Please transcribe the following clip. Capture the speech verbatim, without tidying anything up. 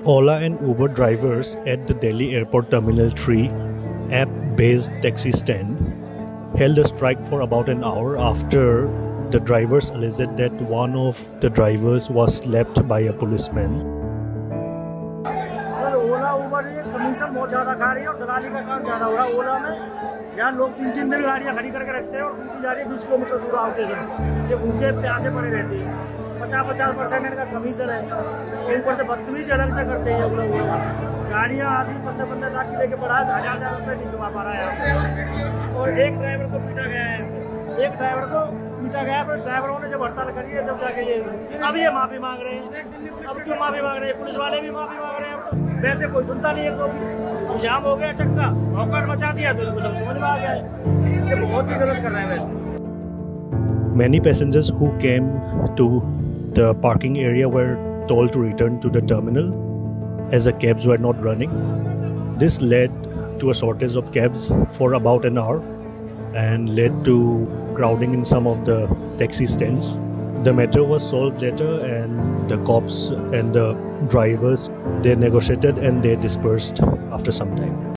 Ola and Uber drivers at the Delhi Airport Terminal three app-based taxi stand held a strike for about an hour after the drivers alleged that one of the drivers was slapped by a policeman. Sir Ola Uber ये commission बहुत ज़्यादा खा रही है और दलाली का काम ज़्यादा हो रहा है। ओला में यहाँ लोग तीन तीन दिन गाड़ियाँ खड़ी करके रखते हैं और उनकी जा रही है बीस किलोमीटर दूर आउटे से। ये भूखे प्यासे पड़े रहते हैं। पचास पचास परसेंट इनका कमीशन है। ऊपर से बदतमीजी अलग से करते हैं ओला ओला गाड़ियाँ आधी पंद्रह पंद्रह लाख की लेके बढ़ा हजार हजार रुपये नहीं कमा पा रहा है। और एक ड्राइवर को पीटा गया है। एक ड्राइवर को पीटा गया फिर ड्राइवरों ने जब हड़ताल करी है जब जाके ये अब ये माफी मांग रहे हैं। अब क्यों माफी मांग रहे हैं? पुलिस वाले भी माफी मांग रहे हैं। अब तो वैसे कोई सुनता नहीं है। तो अब जाम हो गया चक्का भौकाट मचा दिया तो इनको सब समझ में आ गया है ये बहुत ही गलत कर रहे हैं। वैसे Many passengers who came to the parking area were told to return to the terminal as the cabs were not running. This led to a shortage of cabs for about an hour and led to crowding in some of the taxi stands. The matter was solved later and the cops and the drivers, they negotiated and they dispersed after some time.